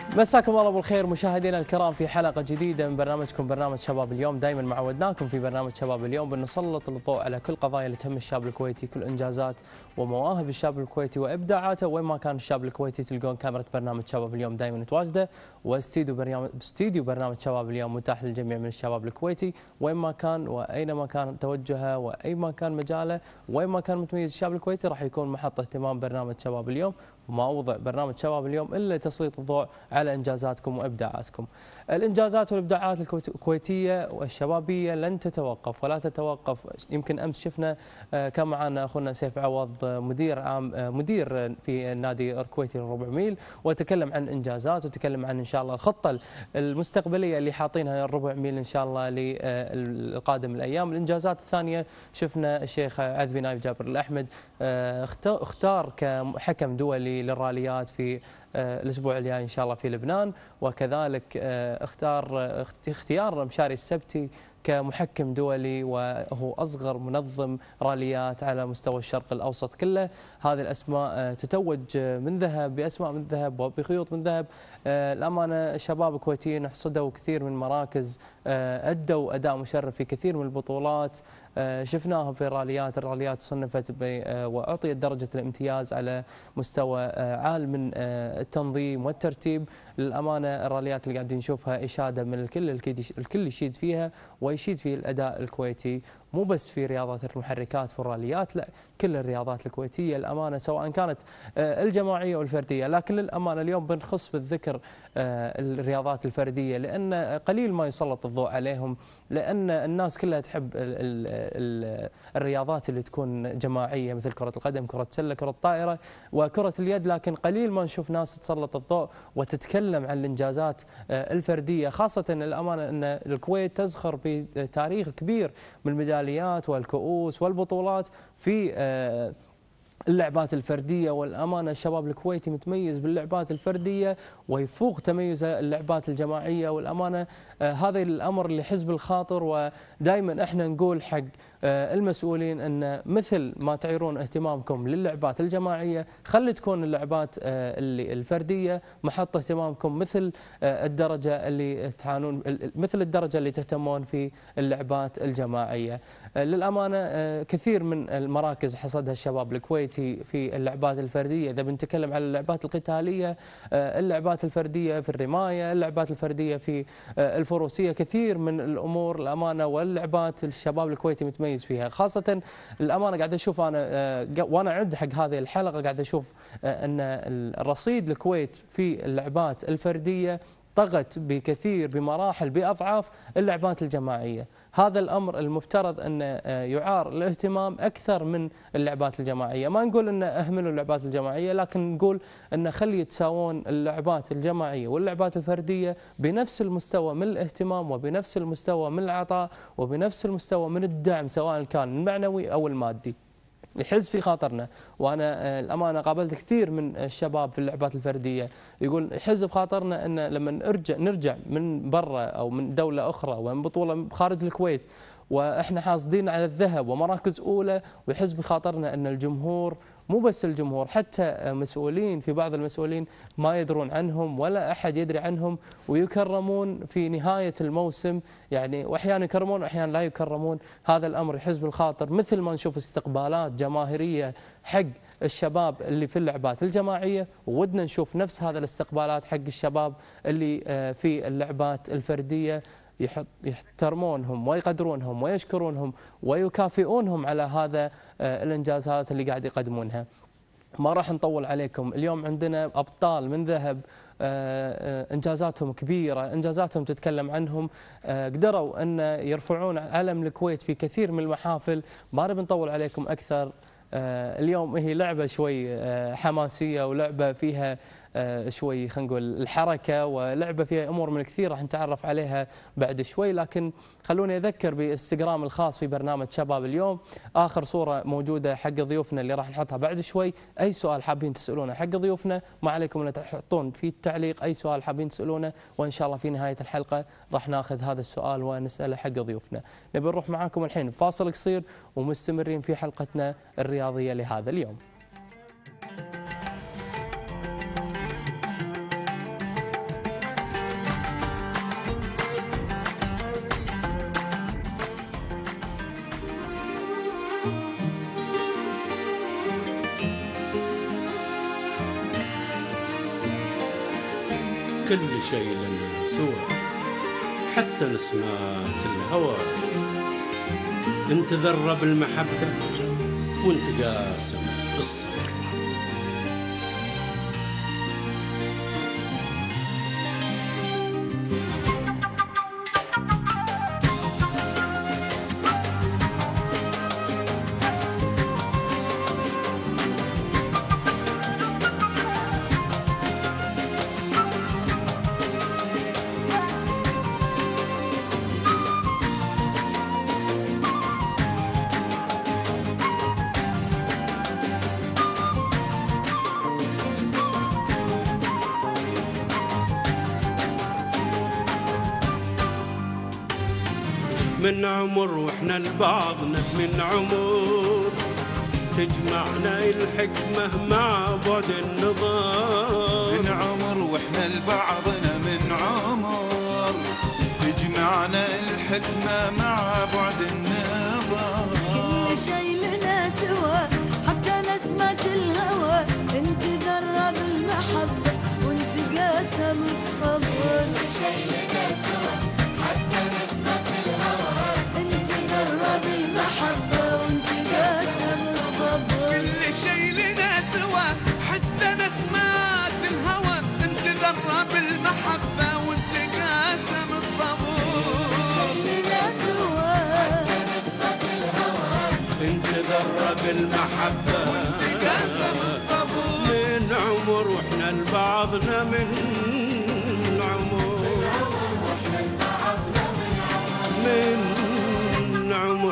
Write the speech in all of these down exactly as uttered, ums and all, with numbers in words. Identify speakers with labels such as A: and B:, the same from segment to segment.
A: مساكم الله بالخير مشاهدينا الكرام في حلقة جديدة من برنامجكم برنامج شباب اليوم. دائما معودناكم في برنامج شباب اليوم بنسلط الضوء على كل قضايا اللي تهم الشاب الكويتي، كل انجازات ومواهب الشاب الكويتي وابداعاته. وين ما كان الشاب الكويتي تلقون كاميرا برنامج شباب اليوم دائما متواجده، واستديو برنامج استديو برنامج شباب اليوم متاح للجميع من الشباب الكويتي وين ما كان واينما كان توجهه واي ما كان مجاله وين ما كان متميز الشاب الكويتي راح يكون محط اهتمام برنامج شباب اليوم. وموضوع برنامج شباب اليوم الا تسليط الضوء على انجازاتكم وابداعاتكم. الانجازات والابداعات الكويتيه والشبابيه لن تتوقف ولا تتوقف. يمكن امس شفنا كان معنا اخونا سيف عوض مدير عام مدير في النادي الكويتي الربع ميل، وتكلم عن انجازات وتكلم عن ان شاء الله الخطه المستقبليه اللي حاطينها الربع ميل ان شاء الله للقادم الايام. الانجازات الثانيه شفنا الشيخ عذبي نايف جابر الاحمد اختار كحكم دولي للراليات في الاسبوع الجاي ان شاء الله في لبنان، وكذلك اختار اختيار مشاري السبتي كمحكم دولي وهو أصغر منظم راليات على مستوى الشرق الأوسط كله. هذه الأسماء تتوج من ذهب بأسماء من ذهب وبخيوط من ذهب. الأمانة شباب كويتيين حصدوا كثير من مراكز، أدوا أداء مشرف في كثير من البطولات شفناها في الراليات. الراليات صنفت وأعطيت درجة الامتياز على مستوى عال من التنظيم والترتيب. للأمانة الراليات اللي قاعدين نشوفها إشادة من الكل، الكل يشيد فيها ويشيد في الأداء الكويتي، مو بس في رياضة المحركات والراليات، لا كل الرياضات الكويتية الأمانة سواء كانت الجماعية والفردية. لكن للأمانة اليوم بنخص بالذكر الرياضات الفردية لأن قليل ما يسلط الضوء عليهم، لأن الناس كلها تحب الرياضات اللي تكون جماعية مثل كرة القدم، كرة السلة، كرة الطائرة وكرة اليد. لكن قليل ما نشوف ناس تسلط الضوء وتتكلم عن الإنجازات الفردية، خاصة الأمانة أن الكويت تزخر بتاريخ كبير من الميداليات والكؤوس والبطولات في اللعبات الفردية. والأمانة الشباب الكويتي متميز باللعبات الفردية ويفوق تميز اللعبات الجماعية. والأمانة آه هذا الأمر اللي حزب الخاطر، ودائما احنا نقول حق آه المسؤولين أن مثل ما تعيرون اهتمامكم للعبات الجماعية خلي تكون اللعبات آه اللي الفردية محط اهتمامكم مثل آه الدرجة اللي تعانون مثل الدرجة اللي تهتمون في اللعبات الجماعية. آه للأمانة آه كثير من المراكز حصدها الشباب الكويتي في اللعبات الفردية. إذا بنتكلم على اللعبات القتالية، اللعبات الفردية في الرماية، اللعبات الفردية في الفروسية، كثير من الأمور الأمانة واللعبات الشباب الكويتي متميز فيها. خاصة الأمانة قاعد أشوف أنا وأنا أعد حق هذه الحلقة قاعد أشوف أن الرصيد الكويت في اللعبات الفردية طغت بكثير بمراحل بأضعاف اللعبات الجماعية. هذا الأمر المفترض أن يعار الاهتمام أكثر من اللعبات الجماعية. ما نقول أن أهملوا اللعبات الجماعية، لكن نقول أن خلي يتساوون اللعبات الجماعية واللعبات الفردية بنفس المستوى من الاهتمام وبنفس المستوى من العطاء وبنفس المستوى من الدعم سواء كان المعنوي أو المادي. يحز في خاطرنا، وانا الامانه قابلت كثير من الشباب في اللعبات الفرديه يقول يحز بخاطرنا ان لما نرجع نرجع من برا او من دوله اخرى ومن بطوله خارج الكويت واحنا حاصدين على الذهب ومراكز اولى، ويحز بخاطرنا ان الجمهور مو بس الجمهور حتى مسؤولين في بعض المسؤولين ما يدرون عنهم ولا أحد يدري عنهم ويكرمون في نهاية الموسم، يعني وأحيانا يكرمون وأحيانا لا يكرمون. هذا الأمر يحز بالخاطر، مثل ما نشوف استقبالات جماهيرية حق الشباب اللي في اللعبات الجماعية ودنا نشوف نفس هذا الاستقبالات حق الشباب اللي في اللعبات الفردية، يحترمونهم ويقدرونهم ويشكرونهم ويكافئونهم على هذا الانجازات اللي قاعد يقدمونها. ما راح نطول عليكم، اليوم عندنا ابطال من ذهب انجازاتهم كبيره، انجازاتهم تتكلم عنهم، قدروا ان يرفعون علم الكويت في كثير من المحافل. ما نبي نطول عليكم اكثر. اليوم هي لعبه شوي حماسيه ولعبه فيها شوي خلينا نقول الحركه ولعبه فيها امور من كثير راح نتعرف عليها بعد شوي. لكن خلوني اذكر بالانستغرام الخاص في برنامج شباب اليوم، اخر صوره موجوده حق ضيوفنا اللي راح نحطها بعد شوي. اي سؤال حابين تسالونه حق ضيوفنا ما عليكم ان تحطون في التعليق اي سؤال حابين تسالونه، وان شاء الله في نهايه الحلقه راح ناخذ هذا السؤال ونساله حق ضيوفنا. نبي نروح معاكم الحين فاصل قصير ومستمرين في حلقتنا الرياضيه لهذا اليوم.
B: كل شيء لنا سوى حتى نسمات الهوى، انت ذرة بالمحبة وانت قاسم الصبر. من عمر واحنا لبعضنا من عمر، تجمعنا الحكمة مع بعد النظر.
C: من عمر واحنا لبعضنا من عمر، تجمعنا الحكمة مع بعد النظر.
D: كل شي لنا سوا حتى نسمة الهوى، انت ذرة بالمحبة وانت قاسم الصبر. كل شي لنا سوا حتى نسمة الهوى، انت ذرة بالمحبة وانت قاسم الصبر.
E: كل شي لنا سوا حتى نسمة الهوى، انت ذرة بالمحبة وانت قاسم الصبر.
D: كل شي لنا سوا حتى نسمة الهوى،
B: انت ذرة بالمحبة
E: وانت قاسم الصبر.
B: من عمر واحنا لبعضنا من عمر، من عمر.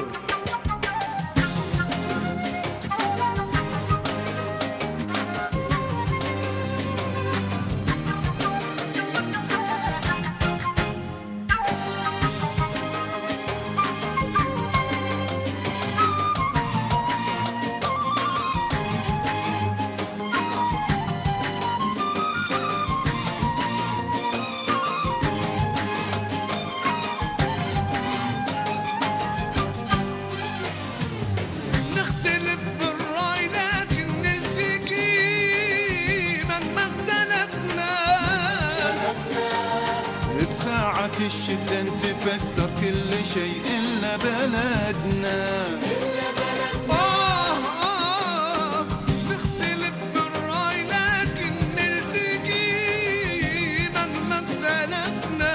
E: نختلف بالرأي لكن نلتقي مهما اختلفنا.
C: بساعة الشدة نتفسر كل شيء إلا بلدنا.
E: آه آه نختلف بالرأي لكن نلتقي مهما اختلفنا.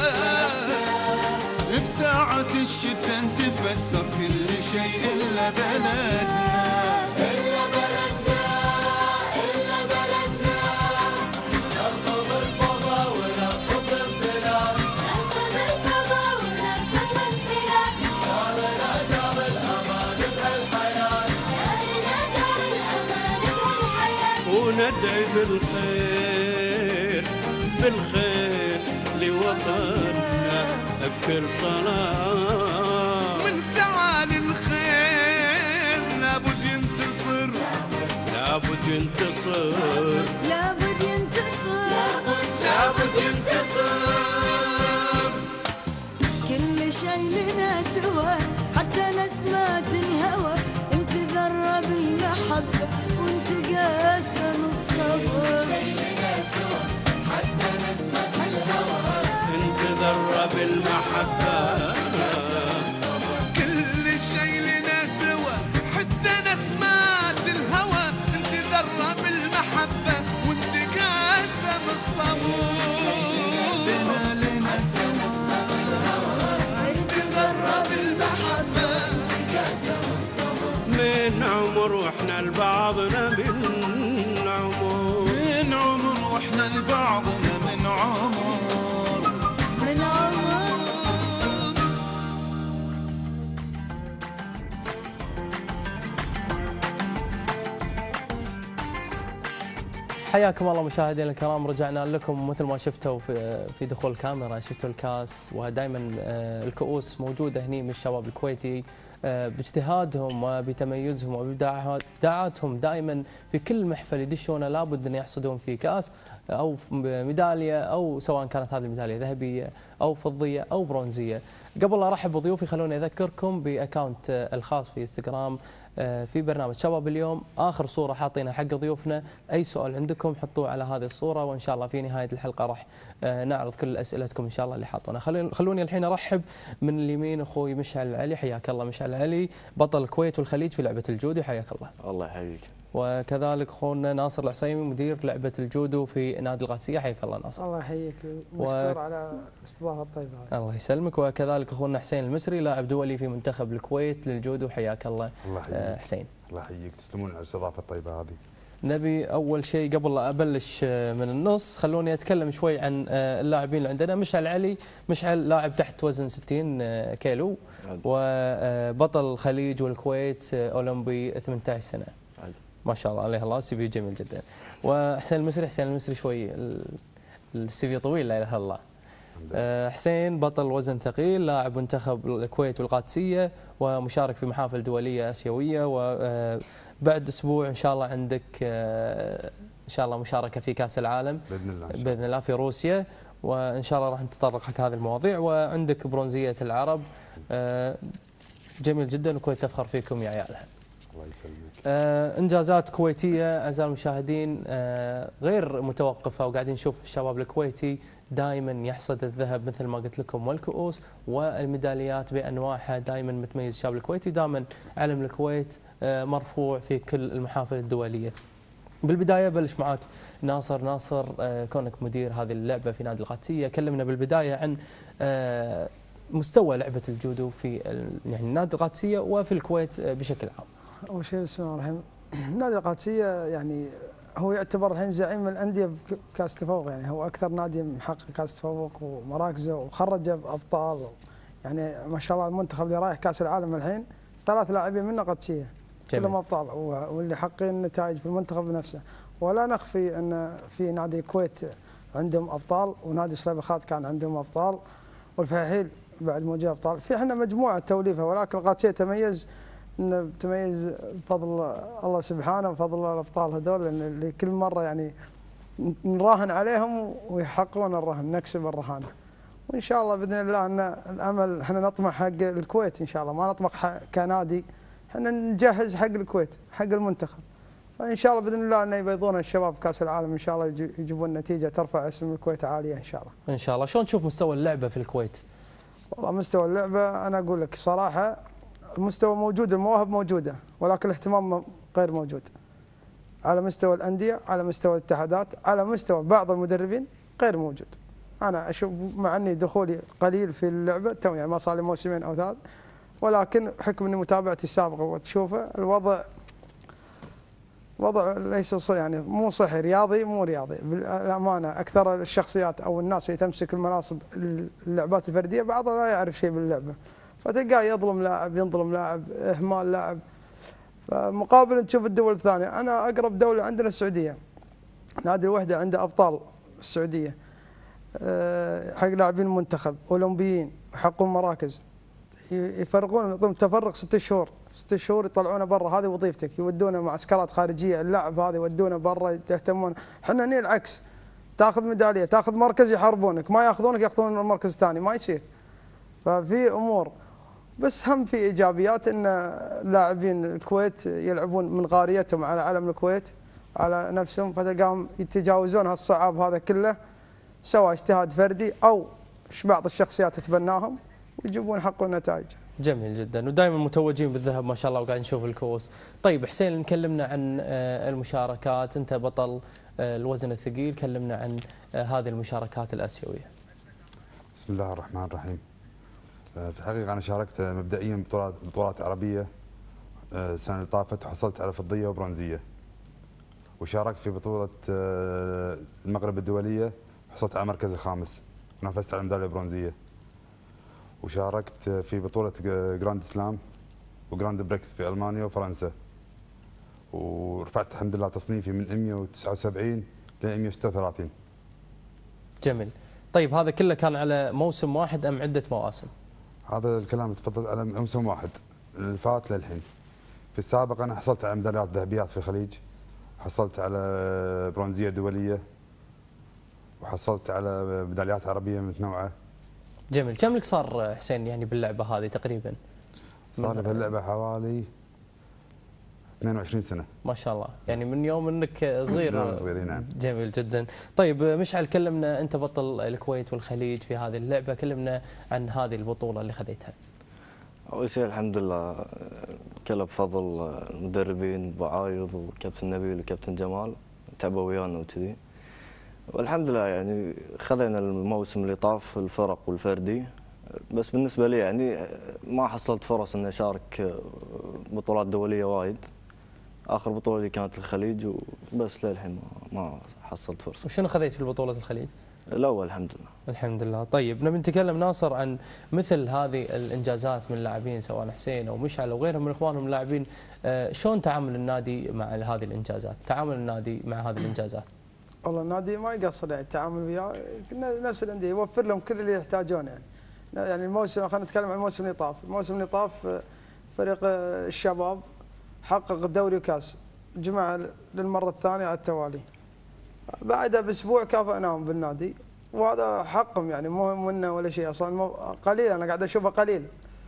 C: بساعة الشدة نتفسر كل شيء إلا بلدنا.
D: إلا بلدنا إلا بلدنا، نرفض الفضا ونرفض الانفلات، نرفض الفضا ونرفض الانفلات. دارنا دار الأمان بهالحياة، دارنا دار الأمان بهالحياة.
B: وندعي بالخير بالخير لوطننا بكل صلاة.
E: من سعى للخير لابد ينتصر،
B: لابد ينتصر،
D: لابد ينتصر،
E: لابد ينتصر.
D: كل شي لنا سوا حتى نسمة الهوى، انت ذرة بالمحبة وانت قاسم الصبر.
B: انت ذرة بالمحبة
E: كل شي لنا سوا حتى نسمات الهوى، انت ذرة بالمحبة وانت قاسم الصبر.
C: بما لنا سوا
D: انت ذرة بالمحبة
B: من عمر واحنا لبعضنا من عمر.
C: من عمر واحنا لبعضنا من عمر.
D: من عمر.
A: حياكم الله مشاهدينا الكرام، رجعنا لكم مثل ما شفتوا في في دخول الكاميرا، شفتوا الكاس ودائما الكؤوس موجوده هني من الشباب الكويتي. باجتهادهم وبتميزهم وبإبداعاتهم دائما في كل محفل يدشونه لابد أن يحصدون فيه كأس أو ميدالية، أو سواء كانت هذه الميدالية ذهبية أو فضية أو برونزية. قبل لا أرحب بضيوفي خلوني أذكركم بأكاونت الخاص في انستغرام في برنامج شباب اليوم. آخر صورة حاطينها حق ضيوفنا، أي سؤال عندكم حطوه على هذه الصورة، وإن شاء الله في نهاية الحلقة راح نعرض كل أسئلتكم إن شاء الله اللي حاطونها. خلوني الحين أرحب من اليمين أخوي مشعل العلي، حياك الله مشعل العلي، بطل الكويت والخليج في لعبة الجودو، حياك الله.
F: الله يحييك.
A: وكذلك اخونا ناصر العصيمي مدير لعبه الجودو في نادي القادسيه، حياك الله ناصر.
G: الله يحييك، مشكور و... على الاستضافه الطيبه.
A: الله يسلمك. وكذلك اخونا حسين المسري لاعب دولي في منتخب الكويت للجودو، حياك الله.
H: الله يحييك.
A: آه حسين.
H: الله يحييك، تسلمون على الاستضافه الطيبه هذه.
A: نبي اول شيء قبل لا ابلش من النص خلوني اتكلم شوي عن اللاعبين اللي عندنا. مشعل علي، مشعل لاعب تحت وزن ستين كيلو وبطل الخليج والكويت اولمبي ثمانية عشر سنه. ما شاء الله عليه، الله سي في جميل جدا. وحسين المسري، حسين المسري شوي السي في طويل لا اله الا الله. حسين بطل وزن ثقيل، لاعب منتخب الكويت والقادسيه ومشارك في محافل دوليه اسيويه، وبعد اسبوع ان شاء الله عندك ان شاء الله مشاركه في كاس العالم
H: باذن الله
A: باذن الله في روسيا، وان شاء الله راح نتطرق حق هذه المواضيع. وعندك برونزيه العرب، جميل جدا، والكويت تفخر فيكم يا عيالها.
H: الله يسلمك.
A: آه انجازات كويتيه اعزائي المشاهدين آه غير متوقفه، وقاعدين نشوف الشباب الكويتي دائما يحصد الذهب مثل ما قلت لكم، والكؤوس والميداليات بانواعها، دائما متميز الشباب الكويتي، دائما علم الكويت آه مرفوع في كل المحافل الدوليه. بالبدايه بلش معاك ناصر. ناصر آه كونك مدير هذه اللعبه في نادي القادسيه، كلمنا بالبدايه عن آه مستوى لعبه الجودو في يعني نادي القادسيه وفي الكويت بشكل عام.
G: اول شيء بسم الله الرحمن الرحيم، نادي القادسيه يعني هو يعتبر الحين زعيم الانديه بكاس تفوق، يعني هو اكثر نادي محقق كاس تفوق ومراكزه وخرج ابطال، يعني ما شاء الله المنتخب اللي رايح كاس العالم الحين ثلاث لاعبين منه قادسيه كلهم ابطال، واللي حققين نتائج في المنتخب نفسه. ولا نخفي ان في نادي الكويت عندهم ابطال، ونادي سليبخات كان عندهم ابطال، والفحيل بعد موجود ابطال. في احنا مجموعه توليفه، ولكن القادسيه تميز انه تميز بفضل الله سبحانه وفضل الابطال هذول، لان اللي كل مره يعني نراهن عليهم ويحققون الرهن، نكسب الرهانه. وان شاء الله باذن الله ان الامل احنا نطمح حق الكويت ان شاء الله، ما نطمح كنادي، احنا نجهز حق الكويت حق المنتخب. فان شاء الله باذن الله ان يبيضون الشباب كاس العالم، ان شاء الله يجيبون نتيجه ترفع اسم الكويت عاليه ان شاء الله.
A: ان شاء الله. شلون تشوف مستوى اللعبه في الكويت؟
G: والله مستوى اللعبه انا اقول لك صراحه المستوى موجود، المواهب موجوده، ولكن الاهتمام غير موجود. على مستوى الانديه، على مستوى الاتحادات، على مستوى بعض المدربين غير موجود. انا اشوف مع اني دخولي قليل في اللعبه، تو يعني ما صار لي موسمين او ثلاث، ولكن بحكم اني متابعتي السابقه وتشوفه الوضع وضع ليس يعني مو صحي، رياضي مو رياضي بالامانه. اكثر الشخصيات او الناس اللي تمسك المناصب اللعبات الفرديه بعضها لا يعرف شيء باللعبه، فتلقاه يظلم لاعب، ينظلم لاعب، اهمال لاعب. فمقابل تشوف الدول الثانيه، انا اقرب دوله عندنا السعوديه، نادي الوحده عنده ابطال السعوديه حق لاعبين المنتخب اولمبيين ويحققون مراكز، يفرقون يعطون تفرق ست شهور، ست شهور يطلعونه برا، هذه وظيفتك، يودونه معسكرات خارجيه، اللاعب هذا يودونه برا يهتمون. احنا هنا العكس، تاخذ ميداليه، تاخذ مركز يحاربونك، ما ياخذونك ياخذون المركز الثاني، ما يصير. ففي امور، بس هم في ايجابيات ان لاعبين الكويت يلعبون من غاريتهم على علم الكويت على نفسهم، فتلقاهم يتجاوزون هالصعاب هذا كله، سواء اجتهاد فردي او بعض الشخصيات تتبناهم ويجيبون يحققون نتائج.
A: جميل جدا، ودائما متوجين بالذهب ما شاء الله، وقاعد نشوف الكؤوس. طيب حسين، كلمنا عن المشاركات، انت بطل الوزن الثقيل، كلمنا عن هذه المشاركات الاسيويه.
H: بسم الله الرحمن الرحيم. في الحقيقه انا شاركت مبدئيا بطولات بطولات عربيه السنه اللي طافت، وحصلت على فضيه وبرونزيه. وشاركت في بطوله المغرب الدوليه، حصلت على المركز الخامس، ونافست على ميداليه برونزيه. وشاركت في بطوله جراند سلام وجراند بريكس في المانيا وفرنسا، ورفعت الحمد لله تصنيفي من مئة وتسعة وسبعين ل مئة وستة وثلاثين.
A: جميل. طيب هذا كله كان على موسم واحد ام عده مواسم؟
H: هذا الكلام تفضل على موسم واحد، اللي فات للحين. في السابق انا حصلت على ميداليات ذهبيات في الخليج، حصلت على برونزيه دوليه، وحصلت على ميداليات عربيه متنوعه.
A: جميل. كم لك صار حسين يعني باللعبه هذه تقريبا؟
H: صار لي بهاللعبه حوالي اثنين وعشرين سنه.
A: ما شاء الله، يعني من يوم انك صغير.
H: نعم صغير نعم.
A: جميل جدا. طيب مشعل، كلمنا، انت بطل الكويت والخليج في هذه اللعبه، كلمنا عن هذه البطوله اللي خذيتها.
F: اول شيء الحمد لله كله بفضل المدربين ابو عايض وكابتن نبيل وكابتن جمال، تعبوا ويانا وكذي. والحمد لله يعني خذينا الموسم اللي طاف الفرق والفردي، بس بالنسبه لي يعني ما حصلت فرص اني اشارك بطولات دوليه وايد. اخر بطوله لي كانت الخليج وبس، للحين ما ما حصلت فرصه.
A: وشنو خذيت في بطوله الخليج؟
F: الاول الحمد لله.
A: الحمد لله. طيب نبي نتكلم ناصر عن مثل هذه الانجازات من اللاعبين سواء حسين او مشعل او غيرهم من اخوانهم اللاعبين، آه شلون تعامل النادي مع هذه الانجازات؟ تعامل النادي مع هذه الانجازات؟
G: والله النادي ما يقصر يعني التعامل وياه، نفس الانديه يوفر لهم كل اللي يحتاجونه يعني. يعني الموسم، خلينا نتكلم عن الموسم اللي طاف، الموسم اللي طاف فريق الشباب حقق دوري وكاس، جمع للمره الثانيه على التوالي. بعدها باسبوع كافأناهم بالنادي، وهذا حقهم يعني، مو منا ولا شيء اصلا، قليل انا قاعد اشوفه قليل.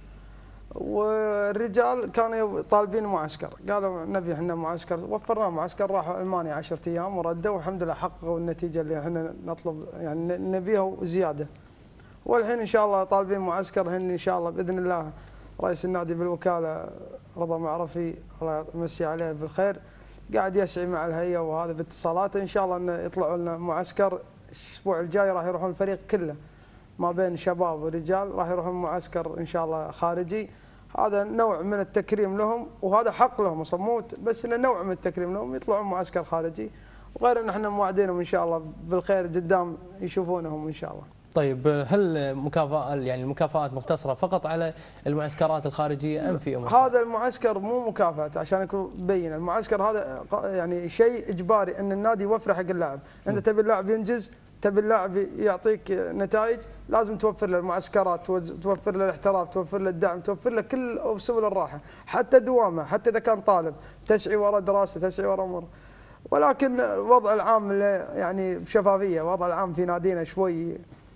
G: والرجال كانوا طالبين معسكر، قالوا نبي احنا معسكر، وفرنا معسكر، راحوا المانيا عشرة ايام وردوا، والحمد لله حققوا النتيجه اللي احنا نطلب يعني نبيها وزياده. والحين ان شاء الله طالبين معسكر هن ان شاء الله باذن الله. رئيس النادي بالوكاله رضا معرفي الله يمسي عليه بالخير، قاعد يسعي مع الهيئه وهذا باتصالات، ان شاء الله انه يطلعوا لنا معسكر الاسبوع الجاي، راح يروحون الفريق كله ما بين شباب ورجال، راح يروحون معسكر ان شاء الله خارجي. هذا نوع من التكريم لهم، وهذا حق لهم اصلا، مو بس انه نوع من التكريم لهم، يطلعون معسكر خارجي، وغير ان احنا موعدينهم ان شاء الله بالخير قدام يشوفونهم ان شاء الله.
A: طيب هل مكافاه يعني المكافآت مقتصره فقط على المعسكرات الخارجيه ام في امور؟
G: هذا المعسكر مو مكافاه عشان يكون بين، المعسكر هذا يعني شيء اجباري ان النادي يوفره حق اللاعب، انت تبي اللاعب ينجز، تبي اللاعب يعطيك نتائج، لازم توفر له المعسكرات، توفر له الاحتراف، توفر له الدعم، توفر له كل سبل الراحه، حتى دوامه، حتى اذا كان طالب تسعي ورا دراسه، تسعي ورا امور. ولكن الوضع العام يعني بشفافيه، الوضع العام في نادينا شوي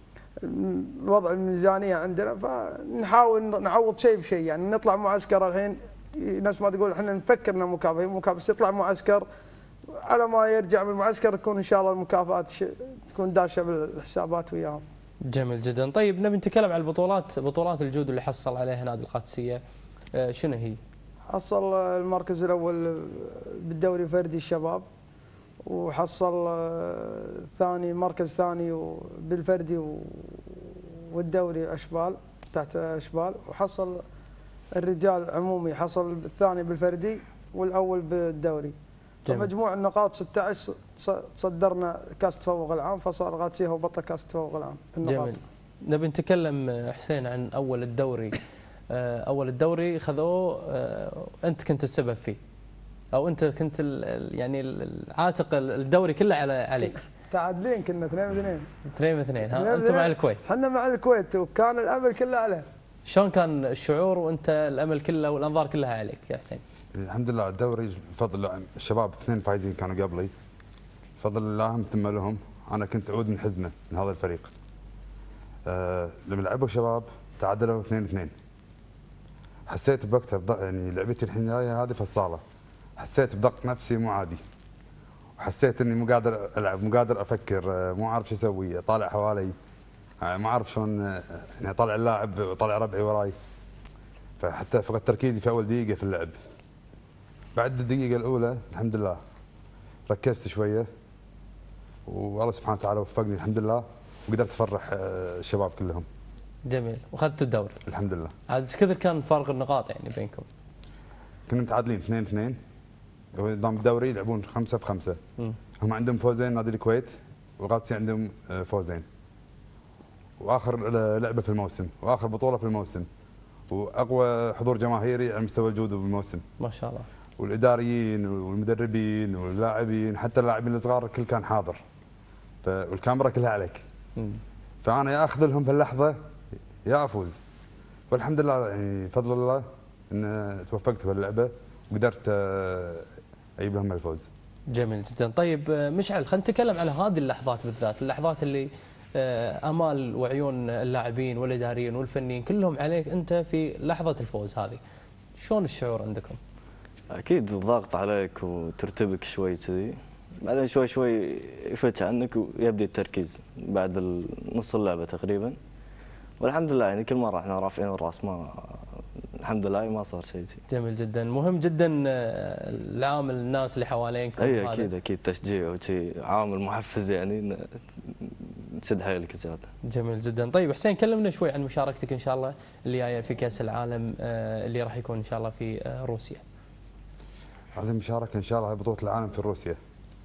G: وضع الميزانيه عندنا، فنحاول نعوض شيء بشيء، يعني نطلع معسكر الحين ناس ما تقول احنا نفكر انه مكافاه، مكافاه بس يطلع معسكر، على ما يرجع من المعسكر تكون ان شاء الله المكافآت تكون داشه بالحسابات وياهم.
A: جميل جدا. طيب نبي نتكلم عن البطولات، بطولات الجود اللي حصل عليها نادي القادسيه، شنو هي؟
G: حصل المركز الاول بالدوري فردي الشباب، وحصل ثاني مركز ثاني بالفردي والدوري اشبال تحت اشبال، وحصل الرجال عمومي حصل الثاني بالفردي والاول بالدوري. فمجموع النقاط ستة عشر تصدرنا كاس تفوق العام، فصار غاتسيه هو بطل كاس تفوق العام النقاط.
A: جميل. نبي نتكلم حسين عن اول الدوري، اول الدوري خذوه انت كنت السبب فيه، او انت كنت يعني عاتق الدوري كله على عليك.
G: تعادلين كنا اثنين اثنين
A: اثنين اثنين ها انت مع الكويت؟
G: احنا مع الكويت، وكان الامل كله عليه.
A: شلون كان الشعور وانت الامل كله والانظار كلها عليك يا حسين؟
H: الحمد لله الدوري بفضل الشباب اثنين فايزين كانوا قبلي، بفضل الله متم لهم. انا كنت عود من حزمه من هذا الفريق. أه لما لعبوا شباب تعادلوا اثنين اثنين، حسيت بوقتها يعني لعبتي الحين هذه في الصاله، حسيت بضغط نفسي مو عادي، وحسيت اني مو قادر العب، مو قادر افكر، مو عارف شو اسوي، طالع حوالي ما اعرف شلون يعني اطالع اللاعب وطالع ربعي وراي، فحتى فقدت تركيزي في اول دقيقه في اللعب. بعد الدقيقه الاولى الحمد لله ركزت شويه، والله سبحانه وتعالى وفقني الحمد لله، وقدرت افرح الشباب كلهم.
A: جميل. واخذت الدوري
H: الحمد لله.
A: عاد ايش كثر كان فارق النقاط يعني بينكم؟
H: كنا متعادلين اثنين اثنين، نظام الدوري يلعبون خمسة في خمسة. م. هم عندهم فوزين نادي الكويت، والقادسيه عندهم فوزين. واخر لعبه في الموسم، واخر بطوله في الموسم، واقوى حضور جماهيري على مستوى الجود بالموسم.
A: ما شاء الله.
H: والاداريين والمدربين واللاعبين، حتى اللاعبين الصغار الكل كان حاضر. والكاميرا كلها عليك. م. فانا يا اخذ لهم في اللحظه يا افوز. والحمد لله يعني بفضل الله ان توفقت بهاللعبه وقدرت آه، اجيب لهم الفوز.
A: جميل جدا. طيب مشعل، خلينا نتكلم على هذه اللحظات بالذات، اللحظات اللي امال وعيون اللاعبين والاداريين والفنيين كلهم عليك انت في لحظه الفوز هذه. شلون الشعور عندكم؟
F: اكيد الضغط عليك وترتبك شوي كذي، بعدين شوي شوي يفتش عنك ويبدا التركيز بعد نص اللعبه تقريبا. والحمد لله يعني كل مره احنا رافعين الراس، ما الحمد لله ما صار شيء.
A: جميل جدا. مهم جدا العامل الناس اللي حوالينكم.
F: اي اكيد اكيد تشجيع وشي عامل محفز يعني تشد حيلك زياده.
A: جميل جدا. طيب حسين، كلمنا شوي عن مشاركتك ان شاء الله اللي جايه في كاس العالم اللي راح يكون ان شاء الله في روسيا.
H: هذه المشاركه ان شاء الله هي بطوله العالم في روسيا.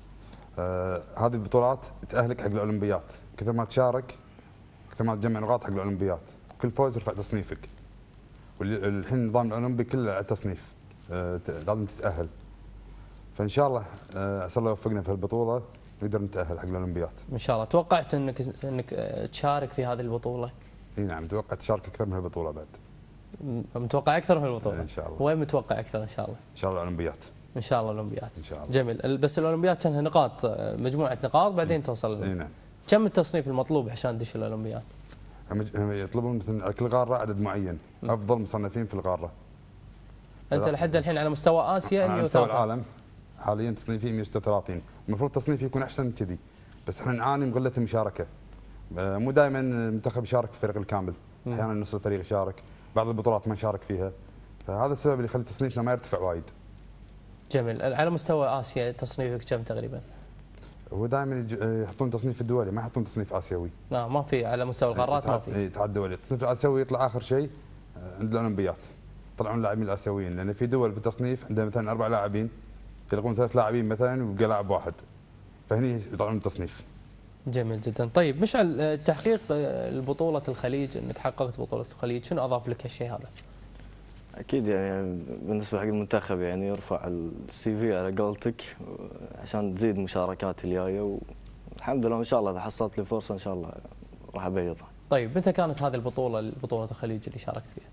H: آه هذه البطولات تاهلك حق الاولمبيات، كثر ما تشارك كثر ما تجمع نقاط حق الاولمبيات، كل فوز يرفع تصنيفك. والحين النظام الاولمبي كله على التصنيف، آه لازم تتاهل. فان شاء الله آه اسال الله يوفقنا في البطوله نقدر نتاهل حق الاولمبيات.
A: ان شاء الله. توقعت انك انك تشارك في هذه البطوله؟
H: اي نعم، توقعت اشارك اكثر من البطوله بعد.
A: متوقع اكثر من البطوله؟
H: ان شاء الله.
A: وين متوقع اكثر ان شاء الله؟
H: ان شاء الله الاولمبيات.
A: ان شاء الله الاولمبيات.
H: ان شاء الله.
A: جميل. بس الاولمبيات كانها نقاط، مجموعه نقاط بعدين توصل.
H: اي نعم.
A: كم التصنيف المطلوب عشان تدش الاولمبيات؟
H: هم يطلبون مثلا على كل قاره عدد معين، م. افضل مصنفين في القاره.
A: انت لحد الحين على مستوى اسيا
H: على مستوى العالم حاليا تصنيفي مئة وستة وثلاثين، المفروض تصنيفي يكون احسن من كذي، بس احنا نعاني من قله المشاركه. مو دائما المنتخب يشارك في الفريق الكامل، احيانا نص الفريق يشارك، بعض البطولات ما نشارك فيها، فهذا السبب اللي يخلي تصنيفنا ما يرتفع وايد.
A: جميل. على مستوى اسيا تصنيفك كم تقريبا؟
H: هو دائما يحطون تصنيف الدولي، ما يحطون تصنيف اسيوي.
A: لا ما في على مستوى القارات ما في.
H: اي اتحاد دولي، التصنيف الاسيوي يطلع اخر شيء عند الاولمبيات. يطلعون اللاعبين الاسيويين، لان في دول بالتصنيف عندها مثلا اربع لاعبين يلقون ثلاث لاعبين مثلا ويبقى لاعب واحد. فهني يطلعون التصنيف.
A: جميل جدا. طيب مشعل، تحقيق البطولة الخليج، انك حققت بطولة الخليج، شنو اضاف لك هالشيء هذا؟
F: اكيد يعني بالنسبه حق المنتخب يعني يرفع السي في على قولتك عشان تزيد مشاركات الجايه، والحمد لله ان شاء الله اذا حصلت لي فرصه ان شاء الله راح ابيضها.
A: طيب متى كانت هذه البطوله بطوله الخليج اللي شاركت فيها؟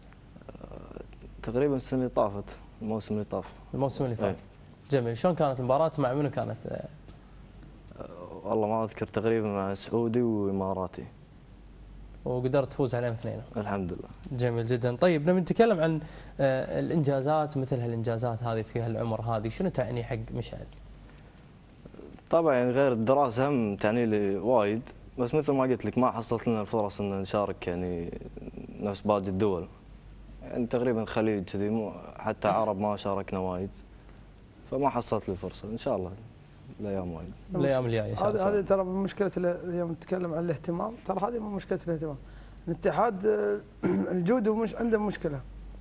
F: تقريبا السنه اللي طافت، الموسم اللي طاف.
A: الموسم اللي فات. جميل. شلون كانت المباراه؟ مع منو كانت؟
F: والله ما اذكر، تقريبا مع سعودي واماراتي.
A: وقدرت تفوز عليهم اثنين.
F: الحمد لله.
A: جميل جدا. طيب لما نتكلم عن الانجازات، مثل هالانجازات هذه في هالعمر هذه، شنو تعني حق مشعل؟
F: طبعا يعني غير الدراسه هم تعني لي وايد، بس مثل ما قلت لك ما حصلت لنا الفرص ان نشارك يعني نفس باقي الدول. يعني تقريبا الخليج كذي، حتى عرب ما شاركنا وايد، فما حصلت لي فرصه. ان شاء الله الايام وايد.
A: الايام الجايه ان شاء الله.
G: هذه ترى مشكله اليوم نتكلم عن الاهتمام، ترى هذه مو مشكله الاهتمام. الاتحاد الجودو مش عنده مشكله.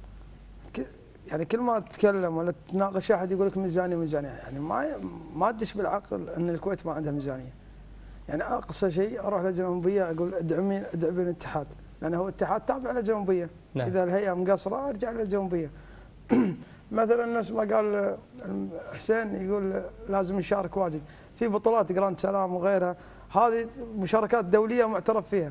G: يعني كل ما تتكلم ولا تناقش احد يقول لك ميزانيه ميزانيه، يعني ما ما تدش بالعقل ان الكويت ما عندها ميزانيه. يعني اقصى شيء اروح للجنه الاولمبيه اقول ادعمي ادعمي الاتحاد، لانه هو الاتحاد تابع للجنه الاولمبيه. نعم. اذا الهيئه مقصره ارجع للجنه الاولمبيه. مثلا نفس ما قال حسين يقول لازم نشارك واجد في بطولات جراند سلام وغيرها، هذه مشاركات دوليه معترف فيها.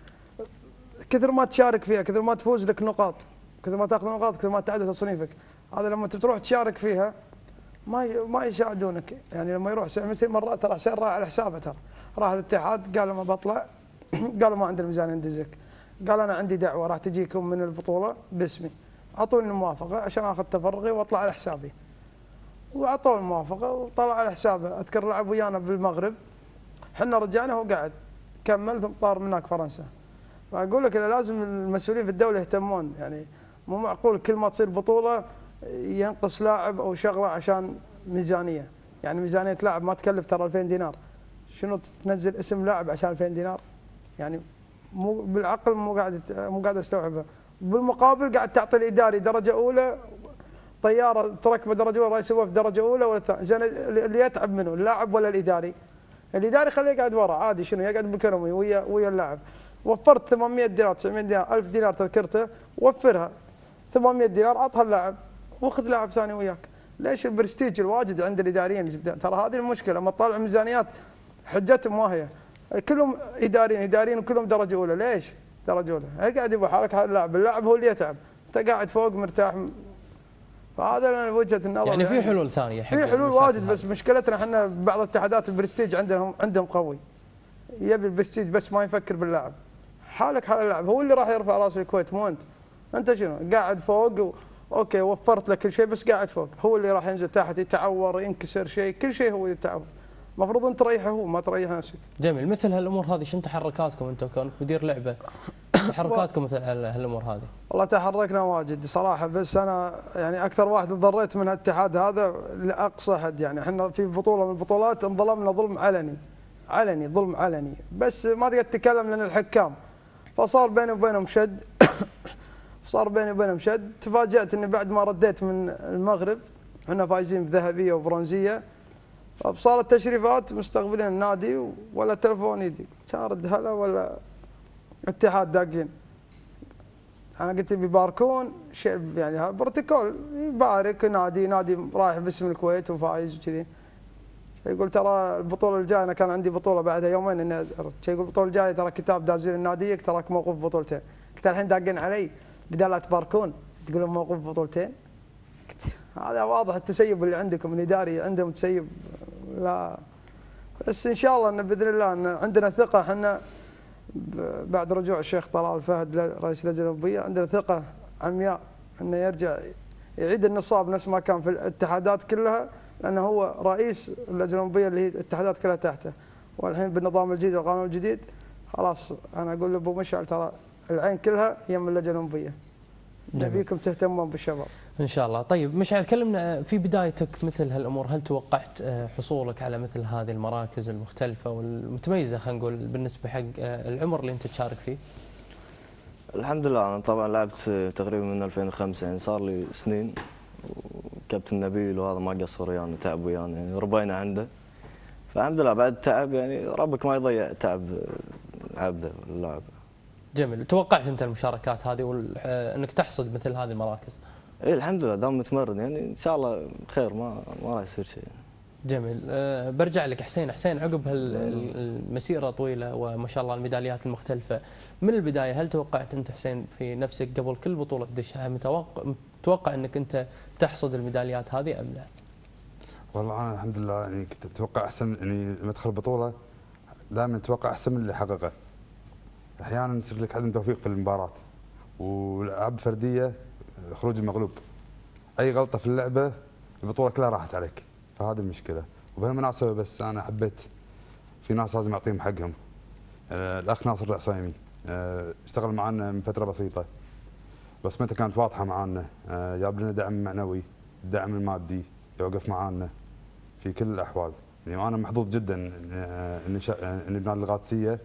G: كثر ما تشارك فيها كثر ما تفوز لك نقاط، كثر ما تاخذ نقاط كثر ما تعدل تصنيفك. هذا لما تروح تشارك فيها ما ما يساعدونك. يعني لما يروح حسين مرات ترى حسين راح على حسابه، ترى راح الاتحاد قال ما بطلع قالوا ما عندنا ميزانيه ندزك، قال انا عندي دعوه راح تجيكم من البطوله باسمي، اعطوني الموافقه عشان اخذ تفرغي واطلع على حسابي. واعطوه الموافقه وطلع على حسابه. اذكر لعب ويانا بالمغرب، احنا رجعنا هو قاعد كمل ثم طار من هناك فرنسا. فاقول لك لازم المسؤولين في الدوله يهتمون، يعني مو معقول كل ما تصير بطوله ينقص لاعب او شغله عشان ميزانيه. يعني ميزانيه لاعب ما تكلف ترى ألفين دينار، شنو تنزل اسم لاعب عشان ألفين دينار؟ يعني مو بالعقل مو قاعد مو قاعد استوعبه. بالمقابل قاعد تعطي الاداري درجه اولى، طياره تركبه درجه اولى، رئيس وفد درجه اولى ولا زين، اللي يتعب منه اللاعب ولا الاداري؟ الاداري خليه يقعد ورا عادي، شنو يقعد بالكرمي ويا ويا اللاعب. وفرت ثمانمئة دينار تسعمئة دينار ألف دينار تذكرته، وفرها ثمانمئة دينار عطها اللاعب واخذ لاعب ثاني وياك. ليش البرستيج الواجد عند الاداريين جدا؟ ترى هذه المشكله. لما تطالع ميزانيات حجتهم ما هي، كلهم اداريين اداريين وكلهم درجه اولى. ليش درجه اولى؟ قاعد يبغى حالك اللاعب، اللاعب هو اللي يتعب، انت قاعد فوق مرتاح فهذا وجهه النظر.
A: يعني في حلول ثانيه حق
G: في حلول
A: المشاكل
G: واجد،
A: هذه.
G: بس مشكلتنا احنا بعض الاتحادات البرستيج عندهم عندهم قوي، يبي البرستيج بس ما يفكر باللاعب. حالك حال اللاعب، هو اللي راح يرفع راس الكويت مو انت. انت شنو قاعد فوق و... اوكي وفرت له كل شيء بس قاعد فوق، هو اللي راح ينزل تحت يتعور ينكسر شيء، كل شيء هو يتعور. المفروض انت تريحه هو ما تريح نفسك.
A: جميل. مثل هالامور هذه شنو تحركاتكم انتم كونك مدير لعبه؟ تحركاتكم مثل هالامور هذه؟
G: والله تحركنا واجد صراحه، بس انا يعني اكثر واحد انضريت من الاتحاد هذا لاقصى حد. يعني احنا في بطوله من البطولات انظلمنا ظلم علني، علني ظلم علني، بس ما تقدر تتكلم لان الحكام. فصار بيني وبينهم شد صار بيني وبينهم شد. تفاجأت اني بعد ما رديت من المغرب احنا فايزين بذهبيه وبرونزيه، فصارت تشريفات مستقبلين النادي ولا تلفون يدي، كان رد هلا ولا اتحاد داقين. انا قلت بيباركون شيء يعني هذا بروتوكول، يبارك نادي نادي رايح باسم الكويت وفايز وكذي. يقول ترى البطوله الجايه، انا كان عندي بطوله بعدها يومين اني يقول البطوله الجايه ترى كتاب دازين الناديك تراك موقوف بطولتين. قلت الحين داقين علي بدال لا تباركون تقولون موقوف بطولتين. هذا واضح التسيب اللي عندكم، الاداري عندهم تسيب. لا بس ان شاء الله ان باذن الله ان عندنا ثقه احنا بعد رجوع الشيخ طلال فهد رئيس اللجنه الاولمبيه، عندنا ثقه عمياء انه يرجع يعيد النصاب نفس ما كان في الاتحادات كلها، لانه هو رئيس اللجنه الاولمبيه اللي هي الاتحادات كلها تحته. والحين بالنظام الجديد القانون الجديد خلاص انا اقول لابو مشعل ترى العين كلها يم اللجنه الاولمبيه. نبيكم تهتمون بالشباب
A: ان شاء الله. طيب مشعل، كلمنا في بدايتك مثل هالامور، هل توقعت حصولك على مثل هذه المراكز المختلفه والمتميزه خلينا نقول بالنسبه حق العمر اللي انت تشارك فيه؟
F: الحمد لله انا طبعا لعبت تقريبا من ألفين وخمسة، يعني صار لي سنين، وكابتن نبيل وهذا ما قصر ويانا، تعب ويانا يعني ربينا عنده. فالحمد لله بعد تعب يعني ربك ما يضيع تعب عبده اللاعب.
A: جميل. توقعت انت المشاركات هذه وانك تحصد مثل هذه المراكز؟
F: اي الحمد لله دام متمرن يعني ان شاء الله خير، ما ما راح يصير شيء.
A: جميل. أه برجع لك حسين. حسين عقب هالمسيره طويله وما شاء الله الميداليات المختلفه، من البدايه هل توقعت انت حسين في نفسك قبل كل بطوله تدشها متوقع متوقع انك انت تحصد الميداليات هذه ام لا؟
H: والله انا الحمد لله يعني كنت اتوقع احسن، يعني لما ادخل بطوله دائما اتوقع احسن من اللي حققه. احيانا يصير لك عدم توفيق في المباراه، والالعاب فرديه خروج المغلوب. اي غلطه في اللعبه البطوله كلها راحت عليك، فهذه المشكله. وبهالمناسبه بس انا حبيت في ناس لازم اعطيهم حقهم. آه الاخ ناصر العصيمي آه اشتغل معنا من فتره بسيطه، بس متى كانت واضحه معنا، آه جاب لنا دعم معنوي، الدعم المادي، يوقف معنا في كل الاحوال. يعني انا محظوظ جدا آه اني آه اني بنادي القادسيه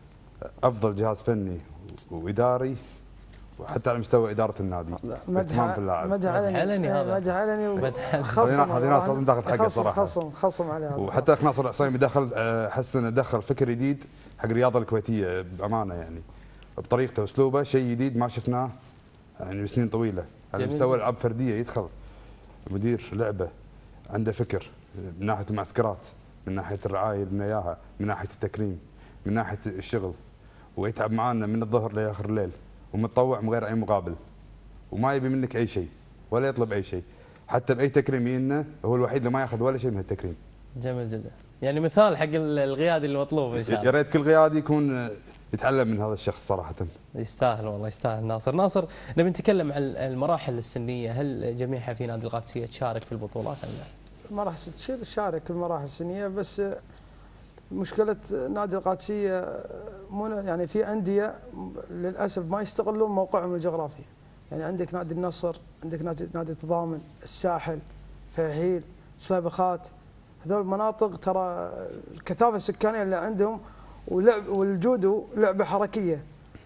H: افضل جهاز فني واداري، وحتى على مستوى اداره النادي. اهتمام في اللاعب.
G: مدح علني
A: هذا
G: مدح علني
H: خصم. هذه ناس لازم تاخذ حقه صراحه.
G: خصم خصم عليها.
H: وحتى اخ ناصر العصيمي دخل، احس انه دخل فكر جديد حق الرياضه الكويتيه بامانه، يعني بطريقته واسلوبه شيء جديد ما شفناه يعني بسنين طويله. على مستوى الالعاب الفرديه يدخل مدير لعبه عنده فكر من ناحيه المعسكرات، من ناحيه الرعايه اللي اياها، من ناحيه التكريم، من ناحيه الشغل، ويتعب معانا من الظهر لاخر الليل ومتطوع من غير اي مقابل، وما يبي منك اي شيء ولا يطلب اي شيء، حتى باي تكريم يجينا هو الوحيد اللي ما ياخذ ولا شيء من التكريم.
A: جميل جدا. يعني مثال حق القيادي المطلوب ان شاء الله.
H: يا ريت كل قيادي يكون يتعلم من هذا الشخص صراحه.
A: يستاهل والله، يستاهل ناصر. ناصر، نبي نتكلم عن المراحل السنيه، هل جميعها في نادي القادسيه تشارك في البطولات ام لا؟
G: المراحل تشارك في المراحل السنيه، بس مشكله نادي القادسيه يعني في انديه للاسف ما يستغلون موقعهم الجغرافي. يعني عندك نادي النصر، عندك نادي نادي التضامن، الساحل، فهيل، سليبخات، هذول المناطق ترى الكثافه السكانيه اللي عندهم ولعب والجودو لعبه حركيه.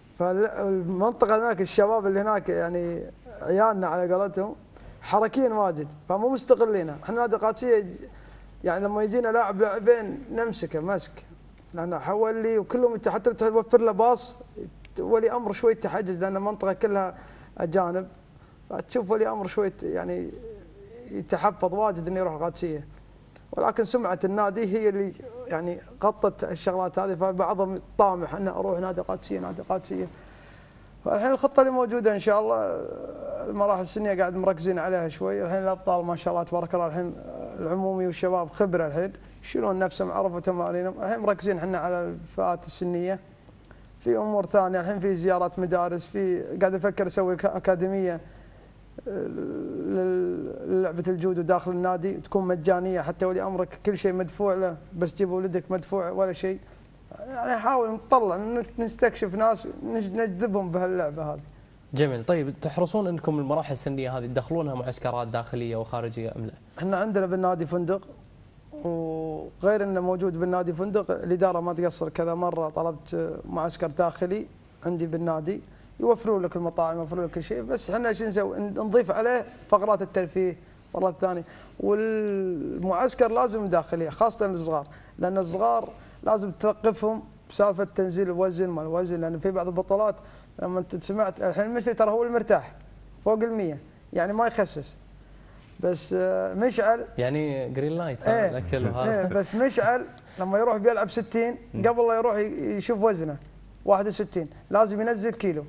G: فالمنطقه هناك الشباب اللي هناك يعني عيالنا على قولتهم حركيين واجد، فمو مستغلينها. احنا نادي القادسيه يعني لما يجينا لاعب لاعبين نمسكه مسك، لانه حول لي وكلهم حتى توفر له باص ولي امر شوي تحجز، لان المنطقه كلها اجانب، فتشوف ولي امر شوي يعني يتحفظ واجد انه يروح القادسيه. ولكن سمعه النادي هي اللي يعني غطت الشغلات هذه، فبعضهم طامح انه اروح نادي القادسيه نادي القادسيه. فالحين الخطه اللي موجوده ان شاء الله المراحل السنيه قاعد مركزين عليها شوي. الحين الابطال ما شاء الله تبارك الله الحين العمومي والشباب خبره الحين يشيلون نفسهم، عرفوا تمارينهم. الحين مركزين احنا على الفئات السنيه. في امور ثانيه الحين، في زيارات مدارس، في قاعد افكر اسوي اكاديميه للعبه الجودو داخل النادي تكون مجانيه، حتى ولي امرك كل شيء مدفوع له، بس جيب ولدك مدفوع ولا شيء. يعني نحاول نطلع نستكشف ناس نجذبهم بهاللعبه هذه.
A: جميل. طيب تحرصون انكم المراحل السنيه هذه تدخلونها معسكرات داخليه وخارجيه ام لا؟
G: احنا عندنا بالنادي فندق، وغير انه موجود بالنادي فندق، الاداره ما تقصر، كذا مره طلبت معسكر داخلي عندي بالنادي، يوفروا لك المطاعم، يوفروا لك كل شيء، بس احنا ايش نسوي؟ نضيف عليه فقرات الترفيه، فقرات ثانيه، والمعسكر لازم داخليه خاصه للصغار، لان الصغار لازم تثقفهم بسالفه تنزيل الوزن ما الوزن، لان في بعض البطولات لما انت سمعت الحين المثلي ترى هو المرتاح فوق المية، يعني ما يخسس. بس مشعل
A: يعني جرين لايت
G: ايه
A: الاكل وهذا
G: ايه بس مشعل لما يروح بيلعب ستين قبل لا يروح يشوف وزنه واحد وستين لازم ينزل كيلو،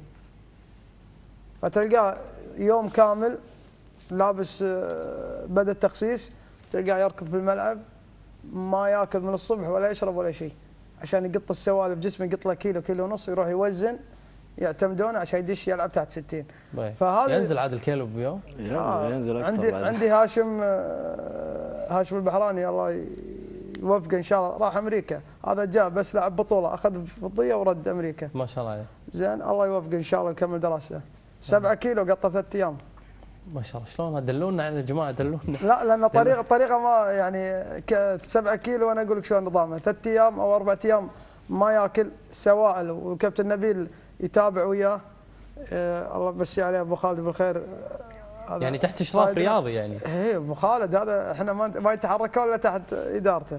G: فتلقاه يوم كامل لابس بدل التخسيس، تلقاه يركض في الملعب ما ياكل من الصبح ولا يشرب ولا شيء، عشان يقط السوالف جسمه، يقط له كيلو كيلو ونص، يروح يوزن يعتمدونه عشان يدش يلعب تحت ستين.
A: فهذا ينزل عاد الكيلو بيوم؟
G: آه ينزل اكثر. عندي بعد. عندي هاشم هاشم البحراني الله يوفقه ان شاء الله، راح امريكا، هذا جاء بس لعب بطوله، اخذ فضيه ورد امريكا.
A: ما شاء الله عليه.
G: زين الله يوفقه ان شاء الله يكمل دراسته. سبعة كيلو قطه ثلاث ايام.
A: ما شاء الله. شلون دلونا يا جماعه دلونا.
G: لا لان طريقه طريقه ما يعني سبعة كيلو وانا اقول لك شلون نظامه، ثلاث ايام او اربع ايام ما ياكل سوائل، وكابتن نبيل يتابع وياه. آه الله يمسي عليه ابو خالد بالخير.
A: آه يعني تحت اشراف رياضي يعني.
G: اي ابو خالد هذا احنا ما ما يتحرك ولا تحت ادارته.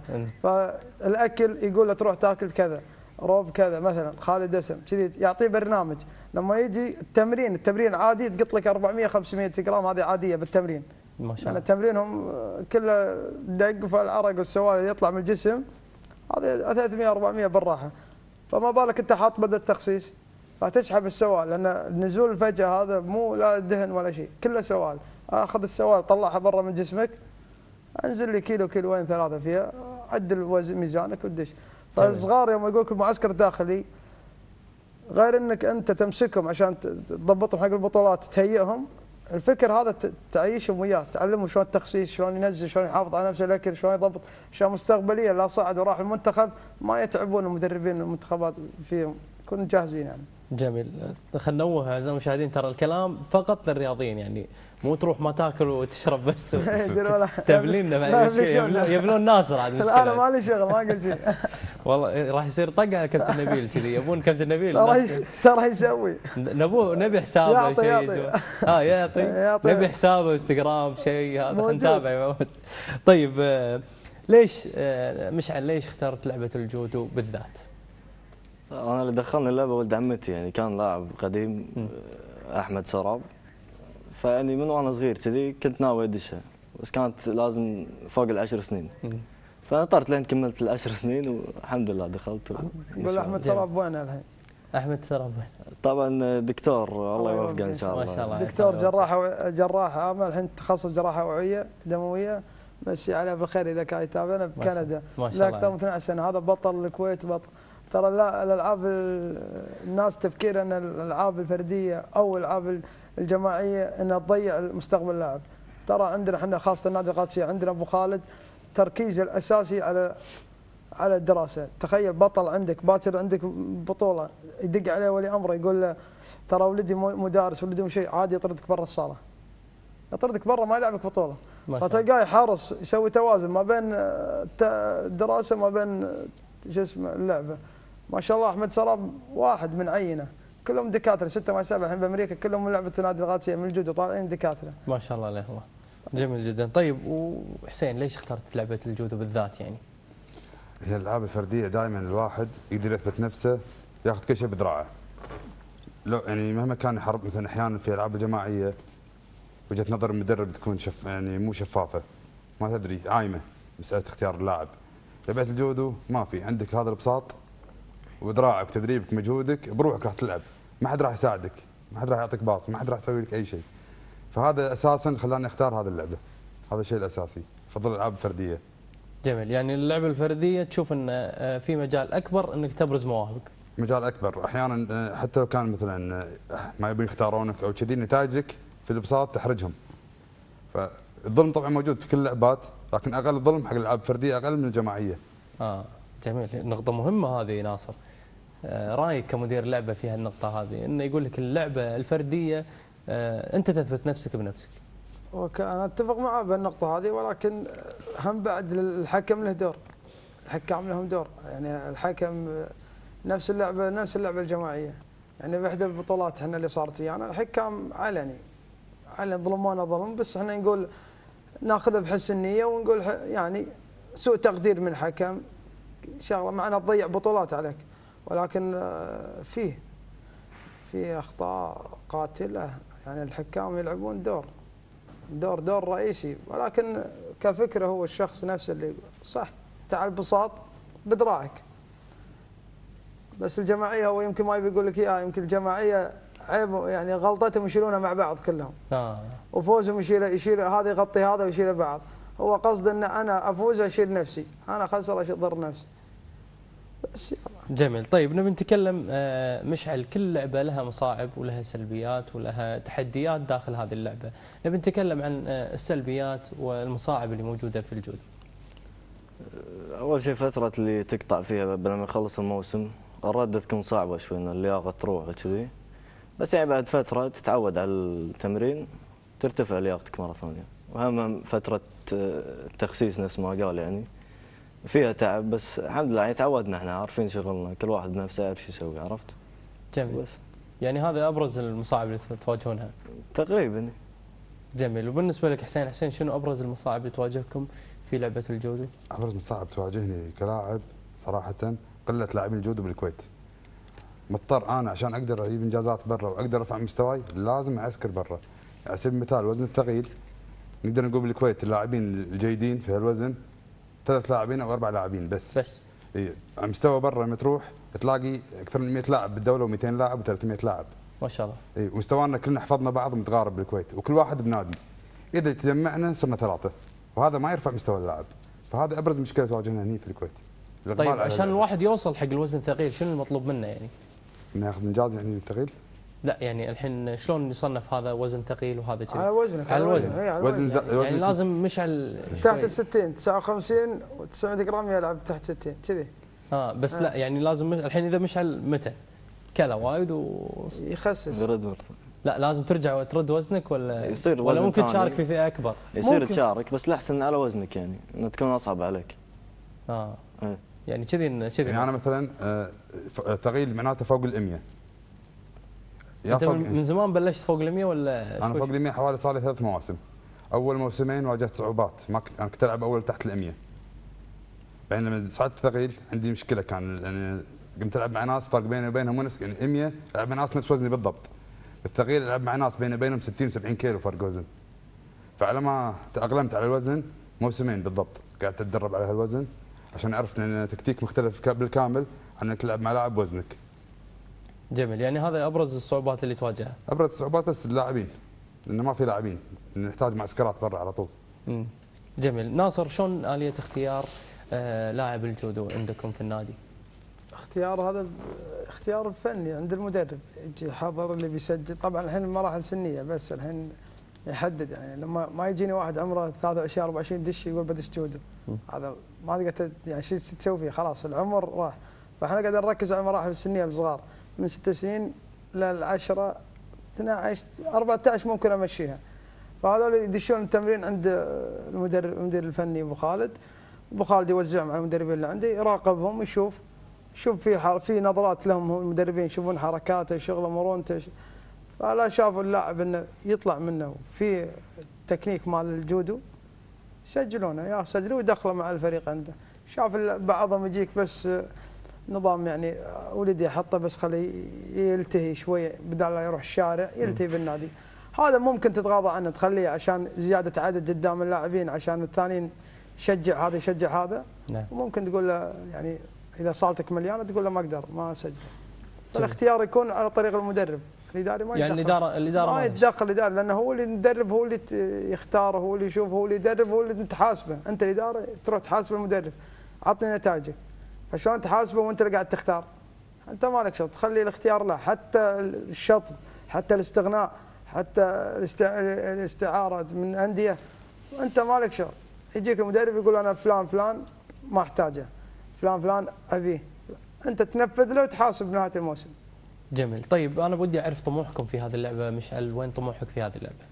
G: فالاكل يقول له تروح تاكل كذا، روب كذا مثلا، خالد اسم كذي يعطيه برنامج. لما يجي التمرين، التمرين عادي تقط لك أربعمية خمسمية جرام، هذه عاديه بالتمرين.
A: ما شاء الله.
G: يعني تمرينهم كله دق فالعرق والسوالف يطلع من الجسم، هذه ثلاثمية أربعمية بالراحه. فما بالك انت حاط بدل التخسيس، فتسحب السوال، لان النزول الفجأة هذا مو لا دهن ولا شيء، كله سوال. اخذ السوال طلعها برا من جسمك، انزل لي كيلو كيلوين ثلاثه فيها، عدل وزن ميزانك ودش. فالصغار يوم يقول لك المعسكر الداخلي، غير انك انت تمسكهم عشان تضبطهم حق البطولات تهيئهم، الفكر هذا تعيشهم وياه، تعلمهم شلون التخسيس، شلون ينزل، شلون يحافظ على نفسه الاكل، شلون يضبط، عشان مستقبليا لا صعد وراح المنتخب ما يتعبون المدربين المنتخبات فيهم، يكونوا جاهزين يعني.
A: جميل. خلينا ننوه اعزائي المشاهدين، ترى الكلام فقط للرياضيين، يعني مو تروح ما تاكل وتشرب بس تبلينا بعد شيء، يبلون ناصر عاد مشكله.
G: انا مالي شغل ما قلت شيء.
A: والله راح يصير طق على كابتن نبيل كذي، يبون كابتن نبيل
G: ترى ترى يسوي،
A: نبو نبي حسابه شيء اه يعطي نبي حسابه انستغرام شيء هذا خلينا نتابع. طيب ليش مشعل ليش اخترت لعبه الجودو بالذات؟
F: انا اللي دخلني اللعبه ولد عمتي، يعني كان لاعب قديم احمد سراب، فيعني من وانا صغير كذي كنت ناوي ادشها، بس كانت لازم فوق العشر سنين، فنطرت لين كملت العشر سنين والحمد لله دخلت.
G: قول احمد سراب وين الحين؟
A: احمد سراب وين؟
F: طبعا دكتور الله يوفقه ان شاء الله.
A: ما شاء الله.
G: دكتور جراح جراح عامل الحين تخصص جراحه وعيه دمويه، مسي عليه بالخير اذا كان يتابعنا بكندا، له اكثر من اثنتي عشرة سنه، هذا بطل الكويت بطل. ترى لا الالعاب الناس تفكير ان الالعاب الفرديه او الالعاب الجماعيه انها تضيع مستقبل اللاعب، ترى عندنا احنا خاصه النادي القادسيه عندنا ابو خالد تركيزه الاساسي على على الدراسه، تخيل بطل عندك باكر عندك بطوله يدق عليه ولي امره يقول له ترى ولدي مدارس ولدي شيء، عادي يطردك برا الصاله. يطردك برا ما يلعبك بطوله. فتلقاه يحرص يسوي توازن ما بين الدراسه ما بين شو اسمه اللعبه. ما شاء الله احمد سراب واحد من عينه، كلهم دكاتره، ستة مع سبعة الحين بامريكا كلهم من لعبه النادي القادسيه من الجودو طالعين دكاتره.
A: ما شاء الله عليه الله. جميل جدا. طيب وحسين ليش اخترت لعبه الجودو بالذات يعني؟
H: هي الالعاب الفرديه دائما الواحد يقدر يثبت نفسه، ياخذ كل شيء بذراعه. لو يعني مهما كان يحرب مثلا احيانا في الالعاب الجماعيه وجهه نظر المدرب تكون شف يعني مو شفافه، ما تدري عايمه مساله اختيار اللاعب. لعبه الجودو ما في، عندك هذا البساط وذراعك وتدريبك مجهودك بروحك راح تلعب، ما حد راح يساعدك، ما حد راح يعطيك باص، ما حد راح يسوي لك اي شيء. فهذا اساسا خلاني اختار هذه اللعبه. هذا الشيء الاساسي، افضل الالعاب الفرديه.
A: جميل، يعني اللعبه الفرديه تشوف ان في مجال اكبر انك تبرز مواهبك.
H: مجال اكبر، احيانا حتى لو كان مثلا ما يبون يختارونك او كذي، نتائجك في البساط تحرجهم. فالظلم طبعا موجود في كل اللعبات، لكن اقل ظلم حق الالعاب الفرديه اقل من الجماعيه.
A: اه جميل، نقطه مهمه هذه ناصر. آه رايك كمدير لعبه في هالنقطه هذه، انه يقول لك اللعبه الفرديه آه انت تثبت نفسك بنفسك.
G: انا اتفق معه بالنقطه هذه، ولكن هم بعد الحكم له دور، الحكام لهم دور. يعني الحكم نفس اللعبه نفس اللعبه الجماعيه، يعني بإحدى البطولات احنا اللي صارت ويانا الحكام علني علني ظلمونا ظلم، بس احنا نقول ناخذها بحسن النيه ونقول يعني سوء تقدير من الحكم شغله معنا تضيع بطولات عليك، ولكن فيه في اخطاء قاتله. يعني الحكام يلعبون دور دور دور رئيسي، ولكن كفكره هو الشخص نفسه اللي صح تعال بساط بذراعك. بس الجماعيه هو يمكن ما يبي يقول لك اياها، يمكن الجماعيه عيب يعني غلطتهم يشيلونها مع بعض كلهم.
A: اه
G: وفوزهم يشيل يشيل هذا يغطي هذا ويشيل بعض. هو قصده ان انا افوز اشيل نفسي، انا خسر اضر نفسي. بس يلا.
A: جميل، طيب نبي نتكلم آه مشعل، كل لعبه لها مصاعب ولها سلبيات ولها تحديات داخل هذه اللعبه، نبي نتكلم عن آه السلبيات والمصاعب اللي موجوده في الجودو.
F: اول شيء فتره اللي تقطع فيها لما يخلص الموسم الرده تكون صعبه شوي، ان اللياقه تروح وكذي، بس يعني بعد فتره تتعود على التمرين ترتفع لياقتك مره ثانيه. واهم فتره التخسيس نفس ما قال، يعني فيها تعب، بس الحمد لله يعني تعودنا، احنا عارفين شغلنا، كل واحد بنفسه يعرف شو يسوي، عرفت؟
A: جميل،
F: بس
A: يعني هذا ابرز المصاعب اللي تواجهونها
F: تقريبا.
A: جميل، وبالنسبه لك حسين حسين شنو ابرز المصاعب اللي تواجهكم في لعبه الجودو؟
H: ابرز مصاعب تواجهني كلاعب صراحه قله لاعبين الجودو بالكويت. مضطر انا عشان اقدر اجيب انجازات برا واقدر ارفع مستواي لازم اعسكر برا. على سبيل المثال الوزن الثقيل، نقدر نقول بالكويت اللاعبين الجيدين في هالوزن ثلاث لاعبين او اربع لاعبين بس.
A: بس
H: اي على مستوى برا لما تروح تلاقي اكثر من مئة لاعب بالدوله و200 لاعب و300 لاعب.
A: ما شاء الله.
H: اي ومستوانا كلنا حفظنا بعض متقارب بالكويت، وكل واحد بنادي. اذا تجمعنا صرنا ثلاثه، وهذا ما يرفع مستوى اللاعب. فهذا ابرز مشكله تواجهنا هنا في الكويت.
A: طيب عشان الواحد يوصل حق الوزن الثقيل شنو المطلوب منه يعني؟
H: انه ياخذ انجاز يعني ثقيل؟
A: لا يعني الحين شلون يصنف هذا وزن ثقيل وهذا كذي؟
G: على وزنك،
A: على الوزن.
G: اي على
H: وزن
G: الوزن.
H: ز-
A: يعني, يعني
H: وزن
A: لازم مشعل
G: تحت ال ستين تسعة وخمسين و900 جرام يلعب تحت ستين كذي.
A: اه بس لا يعني لازم مش... الحين اذا مشعل متى؟ كلا وايد و
G: يخسس.
F: يرد مرة.
A: لا لازم ترجع وترد وزنك ولا
F: يصير
A: ولا
F: وزن
A: ممكن
F: ثاني.
A: تشارك في فئه اكبر؟
F: يصير
G: ممكن.
F: تشارك، بس الاحسن على وزنك، يعني انه تكون اصعب عليك.
A: اه
F: ايه.
A: يعني كذي كذي
H: يعني انا مثلا آه، ف- ثقيل معناته فوق ال مئة. يا
A: انت
H: فوق
A: من من زمان بلشت فوق ال مئة ولا
H: انا
A: شوي
H: فوق
A: شوي؟
H: ال مئة حوالي صار لي ثلاث مواسم. اول موسمين واجهت صعوبات، ما كنت انا كنت العب اول تحت ال مئة. بعدين لما صعدت ثقيل عندي مشكله، كان يعني قمت العب مع ناس فرق بيني وبينهم ونس، يعني مئة العب مع ناس نفس وزني بالضبط. الثقيل العب مع ناس بيني وبينهم ستين سبعين كيلو فرق وزن. فعلى ما تاقلمت على الوزن موسمين بالضبط قعدت اتدرب على هالوزن عشان اعرف ان تكتيك مختلف ك- بالكامل عن انك تلعب مع لاعب وزنك.
A: جميل، يعني هذا ابرز الصعوبات اللي تواجهها.
H: ابرز الصعوبات بس اللاعبين، لانه ما في لاعبين، نحتاج معسكرات برا على طول.
A: امم جميل، ناصر شلون آلية اختيار آه لاعب الجودو عندكم في النادي؟
G: اختيار هذا ب- اختيار فني عند المدرب، يجي حضر اللي بيسجل. طبعا الحين المراحل سنيه، بس الحين يحدد. يعني لما ما يجيني واحد عمره ثلاثة وعشرين أربعة وعشرين دش يقول بدش جودو، هذا ما تقدر ت- يعني شو تسوي فيه، خلاص العمر راح. فاحنا قاعدين نركز على المراحل السنيه الصغار من ست سنين للعشرة اثنا عشر أربعة عشر ممكن امشيها. فهذول يدشون التمرين عند المدرب المدير الفني ابو خالد. ابو خالد يوزعهم على المدربين اللي عندي، يراقبهم يشوف شوف في حر... في نظرات لهم هم المدربين، يشوفون حركاته شغله مرونته. فلا شافوا اللاعب انه يطلع منه في تكنيك مال الجودو يسجلونه، يا سجلوه ويدخله مع الفريق عنده. شاف ال- بعضهم يجيك بس نظام يعني ولدي احطه بس خليه يلتهي شويه بدل لا يروح الشارع يلتهي بالنادي. هذا ممكن تتغاضى عنه تخليه عشان زياده عدد قدام اللاعبين، عشان الثانيين يشجع هذا يشجع هذا.
A: نعم.
G: وممكن تقول له يعني اذا صالتك مليانه تقول له ما اقدر ما اسجل. فالاختيار يكون على طريق المدرب، الاداري ما
A: يعني
G: يتدخل.
A: الاداره الاداره
G: ما
A: ما
G: يتدخل الاداري، لانه هو اللي يدرب، هو اللي يختاره، هو اللي يشوف، هو اللي يدرب، هو اللي تحاسبه. انت الاداره تروح تحاسب المدرب، عطني نتائجك. فشلون تحاسبه وانت اللي قاعد تختار؟ انت مالك شغل، تخلي الاختيار له، حتى الشطب، حتى الاستغناء، حتى الاستعاره من انديه، انت مالك شغل. يجيك المدرب يقول انا فلان فلان ما احتاجه، فلان فلان ابيه، انت تنفذ له وتحاسب بنهايه الموسم.
A: جميل. طيب انا بدي اعرف طموحكم في هذه اللعبه مشعل، وين طموحك في هذه اللعبه؟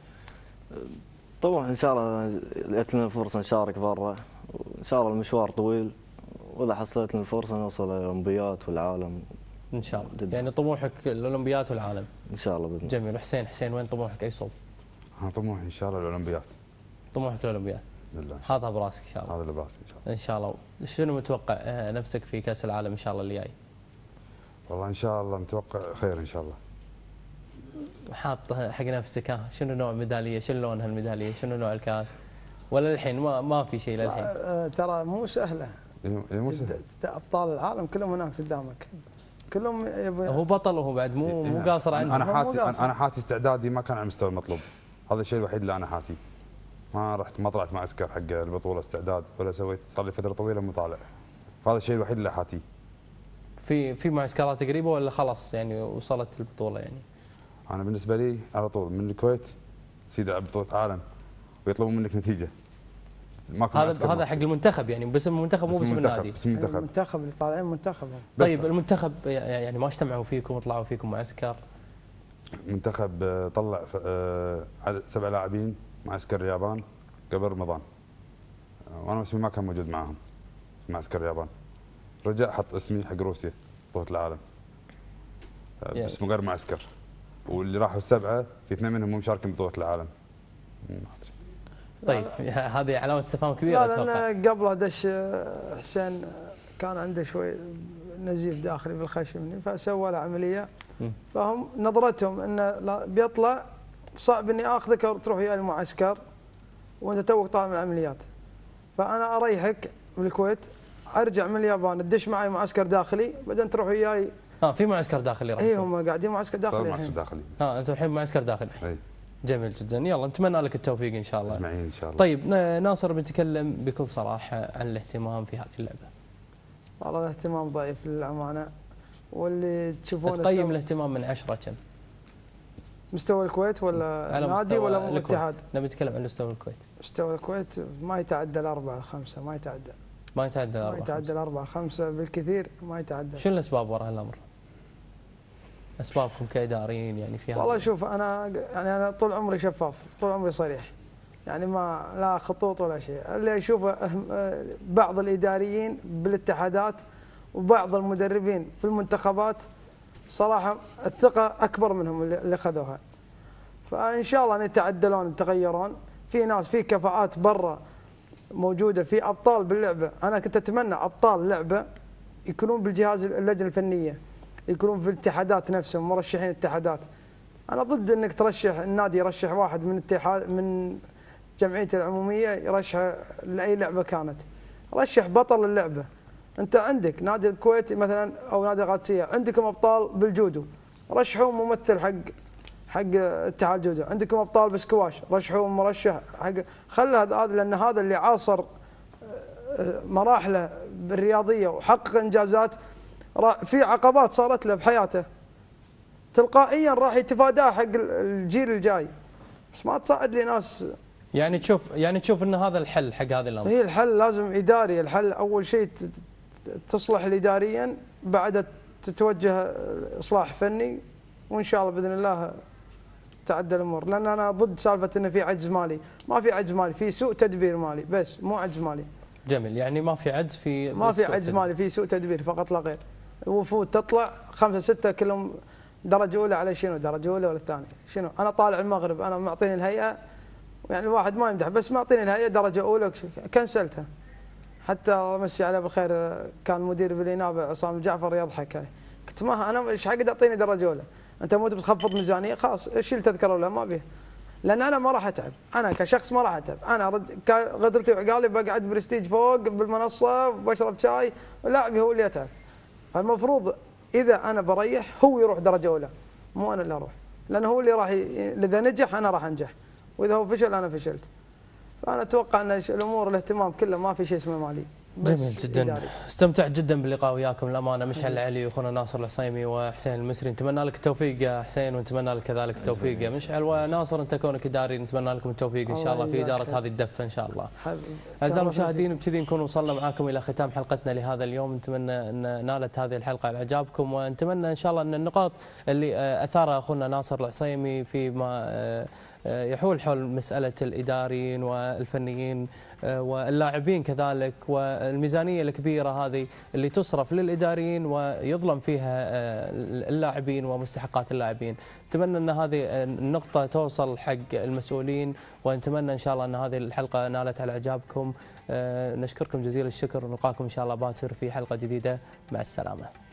F: طبعا ان شاء الله جت لنا الفرصه نشارك برا، وان شاء الله المشوار طويل، واذا حصلت لنا الفرصه نوصل للاولمبيات والعالم
A: ان شاء الله.
F: جدا.
A: يعني طموحك الاولمبيات والعالم
F: ان شاء الله باذن الله.
A: جميل. حسين حسين وين طموحك؟ اي صوب؟
H: انا طموحي ان شاء الله الاولمبياد
A: طموحك الاولمبياد،
H: باذن الله.
A: حاطها براسك ان شاء الله.
H: هذا اللي براسي ان شاء الله.
A: ان شاء الله. شنو متوقع آه، نفسك في كاس العالم ان شاء الله اللي جاي؟
H: والله ان شاء الله متوقع خير ان شاء الله.
A: حاط حق نفسك ها، شنو نوع ميداليه؟ شنو لون هالميداليه؟ شنو نوع الكاس؟ ولا الحين ما ما في شيء للحين؟
G: آه، ترى مو سهله.
H: إيه، إيه، مو سهل.
G: تد- ابطال العالم كلهم هناك قدامك، كلهم يبي.
A: هو بطل وهو بعد مو مو قاصر عنه.
H: انا
G: مو
H: حاتي
G: قاصر.
H: انا حاتي استعدادي ما كان على المستوى المطلوب، هذا الشيء الوحيد اللي انا حاتي. ما رحت ما طلعت معسكر حق البطوله استعداد، ولا سويت، صار لي فتره طويله مو طالع. فهذا الشيء الوحيد اللي حاتي.
A: في في معسكرات قريبه ولا خلاص يعني وصلت البطوله يعني؟
H: انا بالنسبه لي على طول من الكويت سيدي على بطوله عالم ويطلبون منك نتيجه. ماكو
A: هذا
H: معسكر
A: هذا
H: ماكو.
A: حق المنتخب يعني، باسم المنتخب مو باسم النادي.
H: باسم المنتخب.
G: المنتخب اللي طالعين منتخب.
A: طيب المنتخب يعني ما اجتمعوا فيكم وطلعوا فيكم معسكر؟
H: المنتخب آه، طلع ف- آه، عدد سبع لاعبين معسكر اليابان قبل رمضان، آه، وانا اسمي ما كان موجود معاهم في معسكر اليابان. رجع حط اسمي حق روسيا بطوله العالم، آه،
A: يعني.
H: بس من غير معسكر. واللي راحوا السبعه في اثنين منهم مو مشاركين بطوله العالم. ما أدري.
A: طيب هذه علامه استفهام كبيره
G: لا
A: اتوقع.
G: لان قبله دش آه، حسين، آه، كان عنده شوي نزيف داخلي بالخشم، فسوى له عمليه.
A: مم.
G: فهم نظرتهم انه لا- بيطلع صعب اني اخذك تروح وياي المعسكر وانت توك طالع من العمليات. فانا اريحك بالكويت، ارجع من اليابان تدش معي معسكر داخلي، بعدين تروح وياي.
A: اه في معسكر داخلي راح
G: اي
A: يكون.
G: هم قاعدين معسكر
H: صار
G: داخلي
H: معسكر
G: الحين.
H: داخلي.
A: اه انتم الحين معسكر داخلي.
H: اي
A: جميل جدا. يلا نتمنى لك التوفيق ان شاء الله.
H: اجمعين ان شاء الله.
A: طيب ن- ناصر بنتكلم بكل صراحه عن الاهتمام في هذه اللعبه.
G: والله الاهتمام ضعيف للامانه، واللي تشوفونه
A: تقيم
G: سو-
A: الاهتمام من عشرة كم؟
G: مستوى الكويت ولا
A: على
G: نادي
A: مستوى
G: ولا
A: الكويت.
G: اتحاد؟
A: نبي نتكلم عن مستوى الكويت.
G: مستوى الكويت ما يتعدى الأربعة الخمسة، ما يتعدى
A: ما يتعدى
G: ما
A: أربعة
G: يتعدى
A: خمسة.
G: الأربعة خمسة بالكثير، ما يتعدى.
A: شنو الاسباب وراء هالامر؟ اسبابكم كاداريين يعني في هذا؟
G: والله شوف انا يعني انا طول عمري شفاف، طول عمري صريح، يعني ما لا خطوط ولا شيء. اللي اشوفه أهم- بعض الاداريين بالاتحادات وبعض المدربين في المنتخبات صراحه الثقه اكبر منهم اللي اللي اخذوها. فان شاء الله ان يتعدلون يتغيرون. في ناس في كفاءات برا موجوده، في ابطال باللعبه. انا كنت اتمنى ابطال لعبه يكونون بالجهاز اللجنه الفنيه، يكونون في الاتحادات نفسهم مرشحين اتحادات. انا ضد انك ترشح النادي يرشح واحد من اتحاد من جمعيته العموميه يرشحه لاي لعبه كانت. رشح بطل اللعبه. انت عندك نادي الكويت مثلا او نادي القادسيه عندكم ابطال بالجودو، رشحوا ممثل حق حق اتحاد الجودو. عندكم ابطال بسكواش، رشحوا مرشح حق. خلى هذا هذا لان هذا اللي عاصر مراحله الرياضيه وحقق انجازات. را- في عقبات صارت له بحياته تلقائيا راح يتفاداها حق الجيل الجاي، بس ما تصعد لي ناس.
A: يعني تشوف يعني تشوف ان هذا الحل حق هذا الامر.
G: هي الحل لازم اداري. الحل اول شيء ت- ت- تصلح اداريا، بعد تتوجه اصلاح فني، وان شاء الله باذن الله تعدل الامور. لان انا ضد سالفه انه في عجز مالي، ما في عجز مالي، في سوء تدبير مالي بس، مو عجز مالي.
A: جميل. يعني ما في عجز في
G: ما في
A: بالسوق
G: عجز
A: تدري.
G: مالي، في سوء تدبير فقط لا غير. الوفود تطلع خمسه سته كلهم درجه اولى، على شنو درجه اولى ولا الثانيه؟ شنو؟ انا طالع المغرب، انا معطيني الهيئه، يعني الواحد ما يمدح بس معطيني الهيئه درجه اولى وكش- كنسلتها. حتى الله يمسي عليه بالخير كان مدير بالانابه عصام الجعفر يضحك علي. قلت ما انا ايش حق تعطيني درجه اولى؟ انت مو بتخفض ميزانيه خلاص شيل تذكره ولا ما بيه. لان انا ما راح اتعب، انا كشخص ما راح اتعب. انا رد كا- غدرتي وعقالي بقعد برستيج فوق بالمنصه وبشرب شاي، لاعبي هو اللي يتعب. المفروض اذا انا بريح هو يروح درجه اولى، مو انا اللي اروح. لانه هو اللي راح ي... اذا نجح انا راح انجح، واذا هو فشل انا فشلت. فانا اتوقع ان الامور الاهتمام كله ما في شيء اسمه مالي.
A: جميل جدا، استمتعت جدا باللقاء وياكم الامانه. مشعل العلي واخونا ناصر العصيمي وحسين المسري، نتمنى لك التوفيق يا حسين ونتمنى لك كذلك التوفيق يا مشعل، وناصر انت كونك اداري نتمنى لكم التوفيق ان شاء الله في اداره هذه الدفه ان شاء الله. اعزائي المشاهدين بكذي نكون وصلنا معاكم الى ختام حلقتنا لهذا اليوم، نتمنى ان نالت هذه الحلقه على اعجابكم، ونتمنى ان شاء الله ان النقاط اللي اثارها اخونا ناصر العصيمي فيما يحول حول مسألة الإداريين والفنيين واللاعبين كذلك، والميزانية الكبيرة هذه اللي تصرف للإداريين ويظلم فيها اللاعبين ومستحقات اللاعبين. نتمنى أن هذه النقطة توصل حق المسؤولين، ونتمنى إن شاء الله أن هذه الحلقة نالت على إعجابكم. نشكركم جزيل الشكر ونلقاكم إن شاء الله باكر في حلقة جديدة. مع السلامة.